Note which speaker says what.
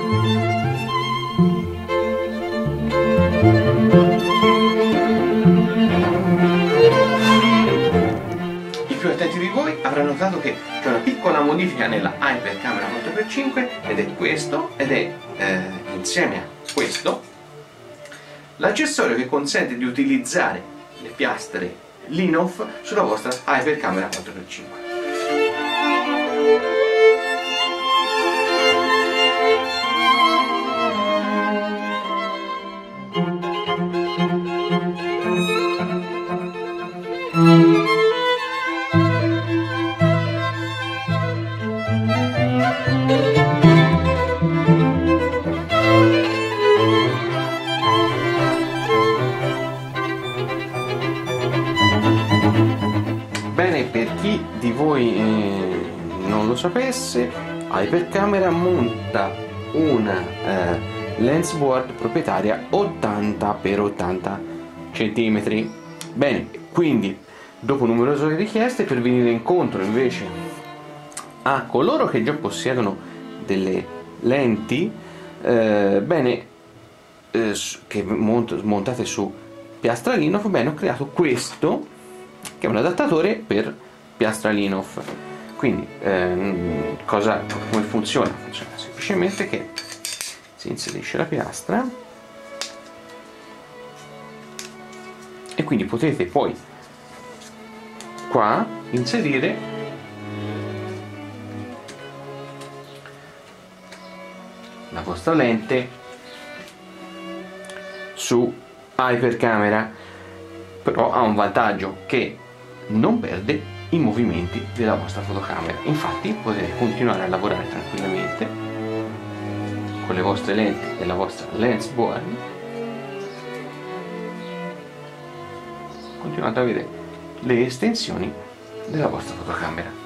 Speaker 1: I più attenti di voi avranno notato che c'è una piccola modifica nella Hypercamera 4x5 ed è questo, ed è insieme a questo l'accessorio che consente di utilizzare le piastre Linhof sulla vostra Hypercamera 4x5. Bene, per chi di voi non lo sapesse, Hypercamera monta una lens board proprietaria 80x80 cm. Bene, quindi dopo numerose richieste, per venire incontro invece a coloro che già possiedono delle lenti che montate su piastra Linhof, bene, ho creato questo che è un adattatore per piastra Linhof. Quindi come funziona? Funziona semplicemente che si inserisce la piastra e quindi potete poi qua inserire la vostra lente su Hypercamera, però ha un vantaggio che non perde i movimenti della vostra fotocamera. Infatti potete continuare a lavorare tranquillamente con le vostre lenti e la vostra lens board, continuando ad avere le estensioni della vostra fotocamera.